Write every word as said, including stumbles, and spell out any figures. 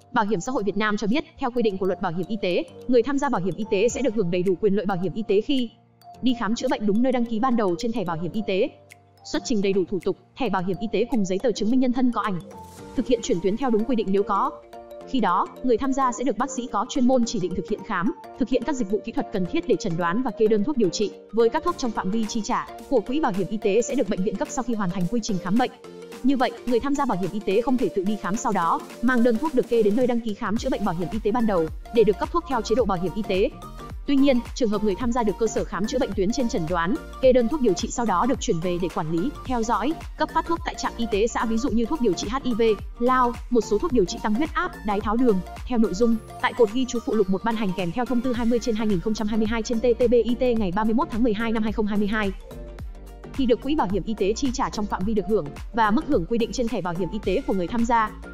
Bảo hiểm xã hội Việt Nam cho biết, theo quy định của Luật Bảo hiểm y tế, người tham gia bảo hiểm y tế sẽ được hưởng đầy đủ quyền lợi bảo hiểm y tế khi đi khám chữa bệnh đúng nơi đăng ký ban đầu trên thẻ bảo hiểm y tế, xuất trình đầy đủ thủ tục, thẻ bảo hiểm y tế cùng giấy tờ chứng minh nhân thân có ảnh, thực hiện chuyển tuyến theo đúng quy định nếu có. Khi đó, người tham gia sẽ được bác sĩ có chuyên môn chỉ định thực hiện khám, thực hiện các dịch vụ kỹ thuật cần thiết để chẩn đoán và kê đơn thuốc điều trị, với các thuốc trong phạm vi chi trả của quỹ bảo hiểm y tế sẽ được bệnh viện cấp sau khi hoàn thành quy trình khám bệnh. Như vậy, người tham gia bảo hiểm y tế không thể tự đi khám sau đó, mang đơn thuốc được kê đến nơi đăng ký khám chữa bệnh bảo hiểm y tế ban đầu để được cấp thuốc theo chế độ bảo hiểm y tế. Tuy nhiên, trường hợp người tham gia được cơ sở khám chữa bệnh tuyến trên chẩn đoán, kê đơn thuốc điều trị sau đó được chuyển về để quản lý, theo dõi, cấp phát thuốc tại trạm y tế xã, ví dụ như thuốc điều trị hát i vê, lao, một số thuốc điều trị tăng huyết áp, đái tháo đường, theo nội dung tại cột ghi chú phụ lục một ban hành kèm theo thông tư hai mươi trên hai nghìn không trăm hai mươi hai trên T T B I T ngày ba mươi mốt tháng mười hai năm hai nghìn không trăm hai mươi hai. Thì được quỹ bảo hiểm y tế chi trả trong phạm vi được hưởng và mức hưởng quy định trên thẻ bảo hiểm y tế của người tham gia.